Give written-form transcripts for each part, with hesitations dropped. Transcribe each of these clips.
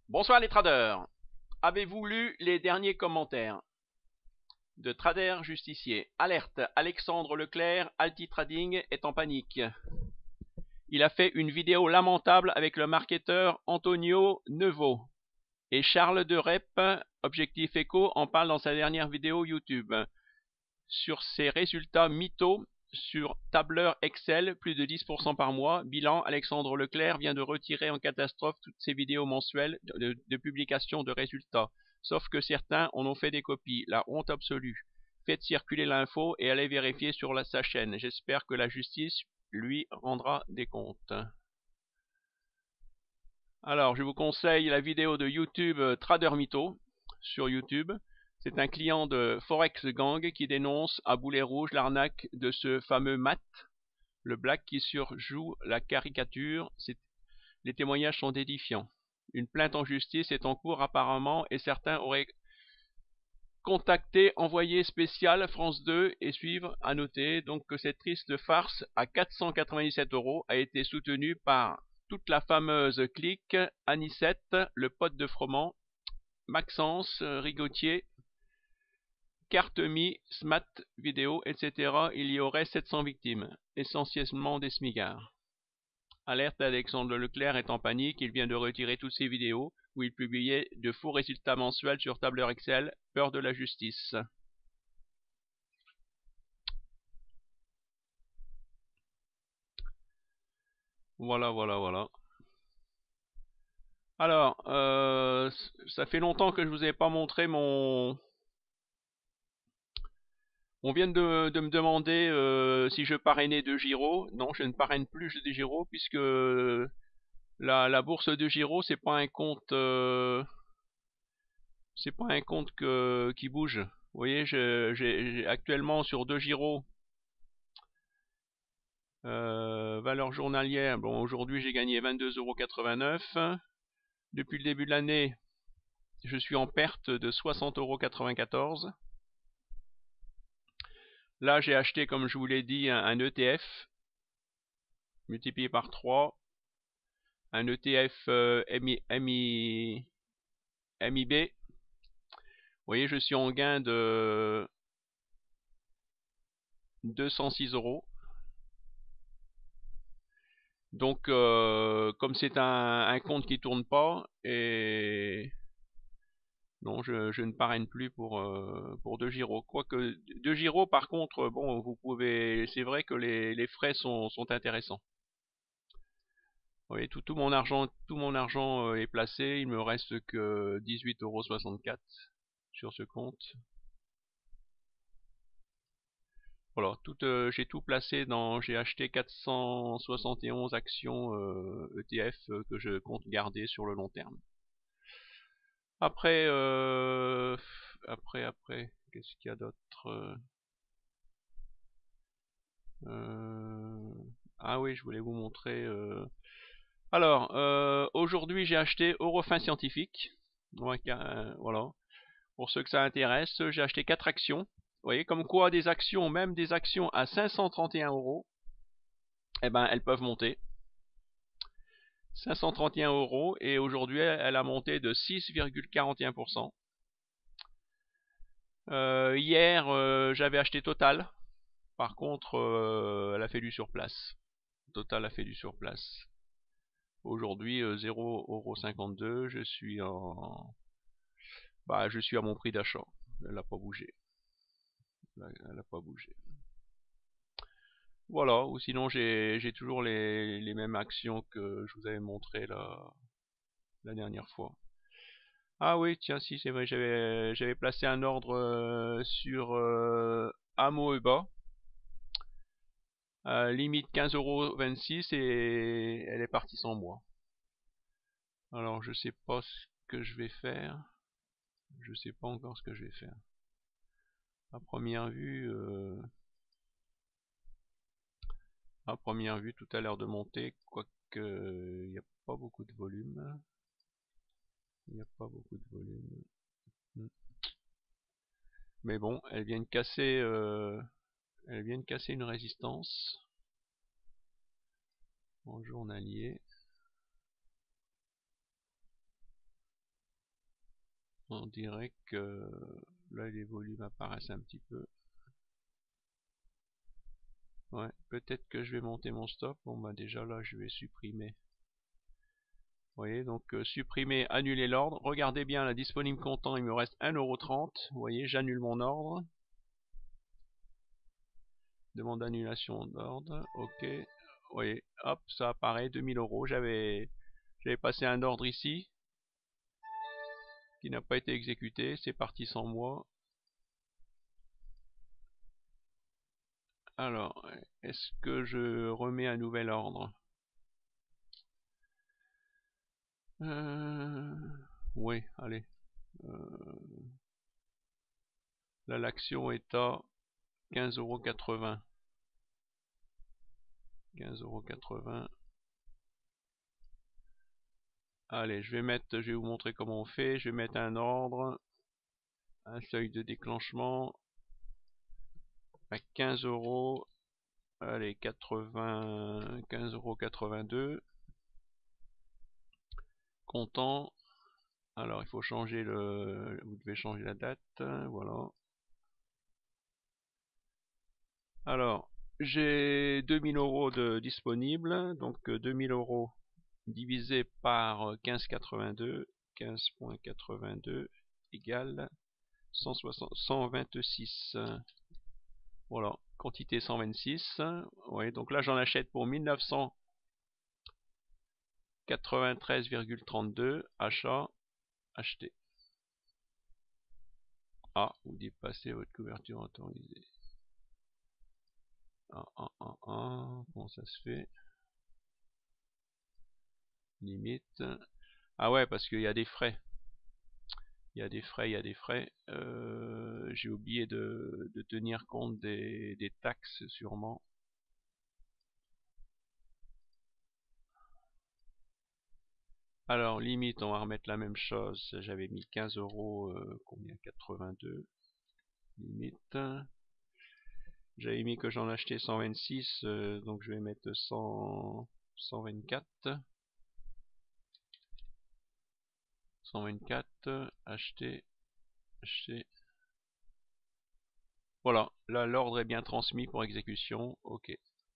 Bonsoir les traders. Avez-vous lu les derniers commentaires de Trader Justicier? Alerte, Alexandre Leclerc, Alti Trading est en panique. Il a fait une vidéo lamentable avec le marketeur Antonio Neuvo. Et Charles de Rep, Objectif Eco, en parle dans sa dernière vidéo YouTube. Sur ses résultats mythos sur tableur Excel, plus de 10% par mois. Bilan, Alexandre Leclerc vient de retirer en catastrophe toutes ses vidéos mensuelles de publication de résultats. Sauf que certains en ont fait des copies. La honte absolue. Faites circuler l'info et allez vérifier sur sa chaîne. J'espère que la justice lui rendra des comptes. Alors, je vous conseille la vidéo de YouTube Trader Mytho sur YouTube. C'est un client de Forex Gang qui dénonce à boulet rouge l'arnaque de ce fameux Matt, le black qui surjoue la caricature. Les témoignages sont édifiants. Une plainte en justice est en cours apparemment et certains auraient contacté envoyé spécial France 2 et suivre. À noter donc que cette triste farce à 497 € a été soutenue par toute la fameuse clique Anicette, le pote de Froment, Maxence, Rigotier, Cartemi, Smat Vidéo, etc. Il y aurait 700 victimes, essentiellement des smigards. Alerte, Alexandre Leclerc est en panique, il vient de retirer toutes ses vidéos où il publiait de faux résultats mensuels sur tableur Excel, peur de la justice. Voilà. Alors, ça fait longtemps que je vous ai pas montré mon... On vient de me demander si je parrainais de Giro. Non, je ne parraine plus de Giro puisque la bourse de Giro, c'est pas un compte, qui bouge. Vous voyez, j'ai actuellement sur 2 Giro valeur journalière. Bon, aujourd'hui j'ai gagné 22,89 €. Depuis le début de l'année, je suis en perte de 60,94 €. Là, j'ai acheté, comme je vous l'ai dit, un ETF multiplié par 3, un ETF MIB. Vous voyez, je suis en gain de 206 €. Donc, comme c'est un compte qui tourne pas, et non, je ne parraine plus pour 2 Giro. Quoique 2 Giro, par contre, bon, vous pouvez, c'est vrai que les frais sont intéressants. Vous voyez, tout mon argent est placé. Il me reste que 18,64 € sur ce compte. Voilà, j'ai tout placé j'ai acheté 471 actions ETF que je compte garder sur le long terme. Après, qu'est-ce qu'il y a d'autre? Ah oui, je voulais vous montrer. Alors, aujourd'hui, j'ai acheté Eurofin Scientifique. Ouais, voilà. Pour ceux que ça intéresse, j'ai acheté 4 actions. Vous voyez, comme quoi des actions, même des actions à 531 €, eh ben, elles peuvent monter. 531 € et aujourd'hui, elle a monté de 6,41%. Hier, j'avais acheté Total. Par contre, elle a fait du surplace. Total a fait du surplace. Aujourd'hui, 0,52 €. Je suis je suis à mon prix d'achat. Elle n'a pas bougé. Elle n'a pas bougé. Voilà. Ou sinon, j'ai toujours les mêmes actions que je vous avais montré la dernière fois. Ah oui, tiens, si, c'est vrai, j'avais placé un ordre sur Amoeba. Limite 15,26 € et elle est partie sans moi. Alors je sais pas ce que je vais faire. Je sais pas encore ce que je vais faire. À première vue, tout a l'air de monter, quoique il n'y a pas beaucoup de volume. Il n'y a pas beaucoup de volume. Mais bon, elles viennent casser une résistance en journalier. On dirait que là les volumes apparaissent un petit peu. Ouais, peut-être que je vais monter mon stop. Bon bah déjà là je vais supprimer. Vous voyez, donc supprimer, annuler l'ordre. Regardez bien la disponible comptant, il me reste 1,30 €. Vous voyez, j'annule mon ordre. Demande d'annulation d'ordre. Ok. Vous voyez, hop, ça apparaît, 2000 €. J'avais passé un ordre ici qui n'a pas été exécuté. C'est parti sans moi. Alors, est-ce que je remets un nouvel ordre? Oui, allez. Là, l'action est à 15,80 €. 15,80 €. Allez, je vais vous montrer comment on fait. Je vais mettre un ordre, un seuil de déclenchement à 15 €. Allez, 15,82 €. Comptant. Alors, il faut changer vous devez changer la date. Voilà. Alors, j'ai 2000 € de disponibles. Donc, 2000 € divisé par 15,82 égale 126. Voilà, quantité 126. Oui, donc là j'en achète pour 1993,32. Achat, acheter. Ah, vous dépassez votre couverture autorisée. Comment ça se fait? Limite. Ah ouais, parce qu'il y a des frais. Il y a des frais. J'ai oublié de tenir compte des taxes sûrement. Alors, limite, on va remettre la même chose. J'avais mis 15 €, combien? 82. Limite. J'avais mis que j'en achetais 126, donc je vais mettre 124. 124, acheter, acheter. Voilà, là l'ordre est bien transmis pour exécution. Ok.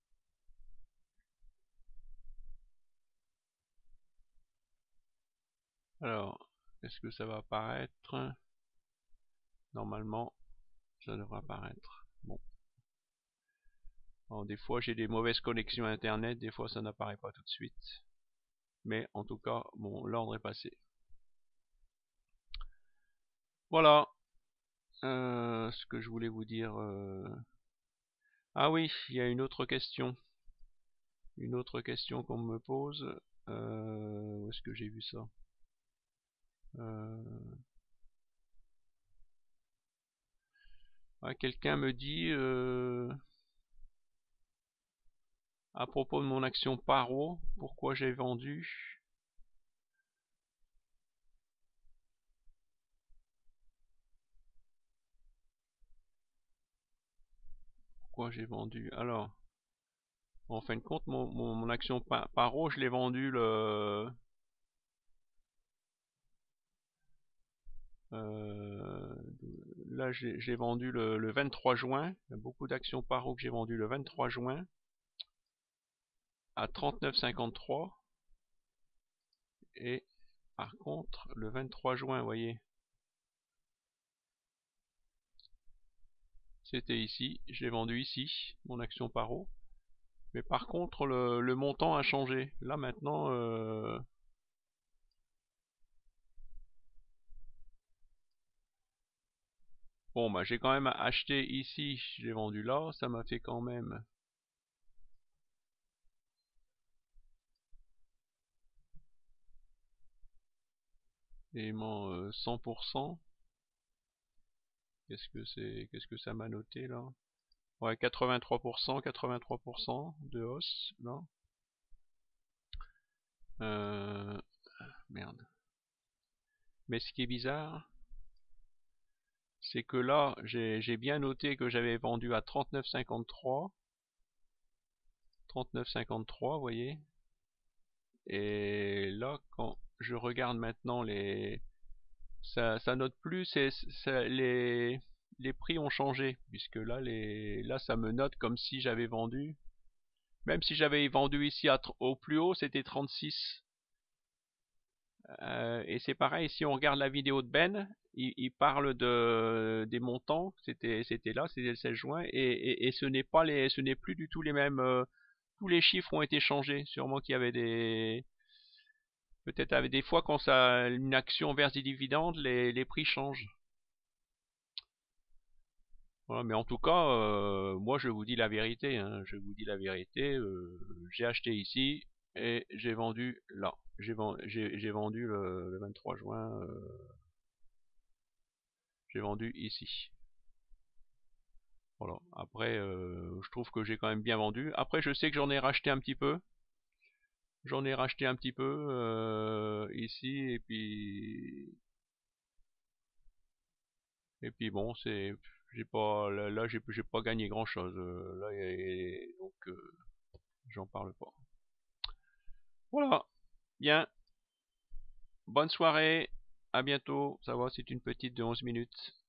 Alors, est-ce que ça va apparaître? Normalement, ça devrait apparaître. Bon. Alors, des fois j'ai des mauvaises connexions internet, des fois ça n'apparaît pas tout de suite. Mais en tout cas, bon, l'ordre est passé. Voilà ce que je voulais vous dire. Ah oui, il y a une autre question. Une autre question qu'on me pose. Où est-ce que j'ai vu ça? Quelqu'un me dit à propos de mon action Paro, pourquoi j'ai vendu. Pourquoi j'ai vendu? Alors, en fin de compte, mon action Paro, je l'ai vendu là, j'ai vendu le 23 juin. Il y a beaucoup d'actions Paro que j'ai vendues le 23 juin à 39,53. Et par contre, le 23 juin, vous voyez, c'était ici. Je l'ai vendu ici, mon action Paro. Mais par contre, le montant a changé. Là maintenant, bon bah j'ai quand même acheté ici, j'ai vendu là, ça m'a fait quand même élément 100%. Qu'est-ce que ça m'a noté là? Ouais, 83%, 83% de hausse là. Merde. Mais ce qui est bizarre, c'est que là, j'ai bien noté que j'avais vendu à 39,53. 39,53, vous voyez. Et là, quand je regarde maintenant ça note plus, les prix ont changé, puisque là ça me note comme si j'avais vendu. Même si j'avais vendu ici au plus haut, c'était 36. Et c'est pareil, si on regarde la vidéo de Ben, il parle des montants, c'était là, c'était le 16 juin, et ce n'est plus du tout les mêmes. Tous les chiffres ont été changés. Sûrement qu'il y avait peut-être avec des fois quand une action verse des dividendes, les prix changent. Voilà, mais en tout cas, moi je vous dis la vérité, hein, je vous dis la vérité. J'ai acheté ici et j'ai vendu là. J'ai vendu le 23 juin. J'ai vendu ici. Voilà. Après, je trouve que j'ai quand même bien vendu. Après, je sais que j'en ai racheté un petit peu. J'en ai racheté un petit peu ici et puis bon, j'ai pas là, j'ai pas gagné grand chose. Là, donc j'en parle pas. Voilà. Bien. Bonne soirée. À bientôt. Ça va, c'est une petite de 11 minutes.